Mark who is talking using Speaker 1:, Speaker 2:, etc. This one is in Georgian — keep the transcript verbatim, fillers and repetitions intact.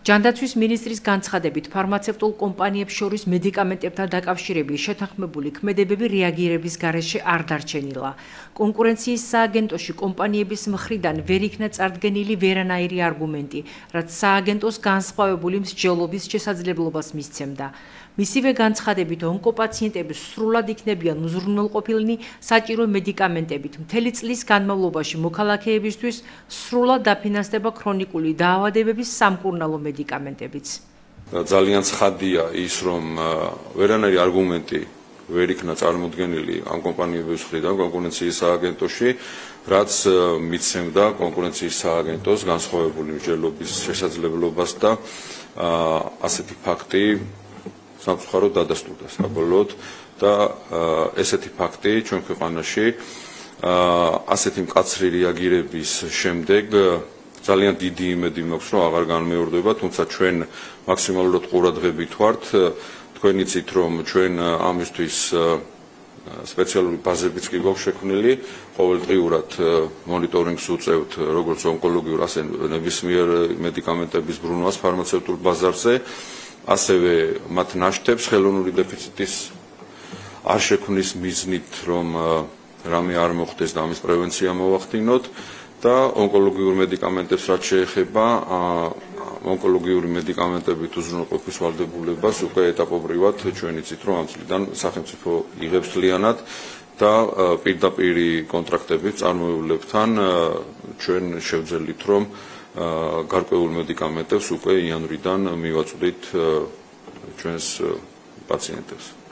Speaker 1: ჯანდაცვის მინისტრის განცხადებით, ფარმაცევტულ კომპანიებს შორის მედიკამენტებთან დაკავშირებული შეთანხმებული ქმედებები რეაგირების გარეშე არ დარჩენილა. კონკურენციის სააგენტოში კომპანიების მხრიდან ვერ იქნა წარდგენილი ვერანაირი არგუმენტი, რაც სააგენტოს განსხვავებული მსჯელობის შესაძლებლობას მისცემდა. მისივე განცხადებით, ონკოპაციენტები სრულად იქნებიან უზრუნველყოფილნი საჭირო მედიკამენტებით. მთელი წლის განმავლობაში მოქალაქეებისთვის სრულად დაფინანსდება ქრონიკული დაავადებების სამკურნალო მედიკამენტებიც.
Speaker 2: ძალიან ცხადია ის, რომ ვერანაირი არგუმენტი ვერ იქნა წარმოდგენილი ამ კომპანიების მხრიდან კონკურენციის სააგენტოში, რაც მიცემდა კონკურენციის სააგენტოს განსხვავებული მსჯელობის შესაძლებლობას და ასეთი ფაქტი სამწუხაროდ დადასტურდა საბოლოოდ და ესეთი ფაქტი ჩვენ ქვეყანაში ასეთი მკაცრი რეაგირების შემდეგ ძალიან დიდი იმედი მაქვს, რომ აღარ განმეორდება, თუმცა ჩვენ მაქსიმალურად ყურადღებით ვართ. თქვენ იცით, რომ ჩვენ ამისთვის სპეციალური ბაზებიც კი გვაქვს შექმნილი, ყოველდღიურად მონიტორინგს უწევთ როგორც ონკოლოგიურ, ასე ნებისმიერ მედიკამენტების ბრუნვას ფარმაცევტულ ბაზარზე. ასევე მათ ნაშთებს ხელოვნური დეფიციტის არ შექმნის მიზნით, რომ რამე არ მოხდეს და ამის პრევენცია მოვახდინოთ და ონკოლოგიურ მედიკამენტებს რაც შეეხება ონკოლოგიური მედიკამენტებით უზრუნველყოფის ვალდებულებას უკვე ეტაპობრივად ჩვენ იცით, რომ ამ წლიდან სახელმწიფო იღებს მთლიანად და პირდაპირი კონტრაქტებით წარმოებლებთან ჩვენ შევძელით, რომ გარკვეულ მედიკამენტებს უკვე იანვრიდან მივაწვდით ჩვენს პაციენტებს.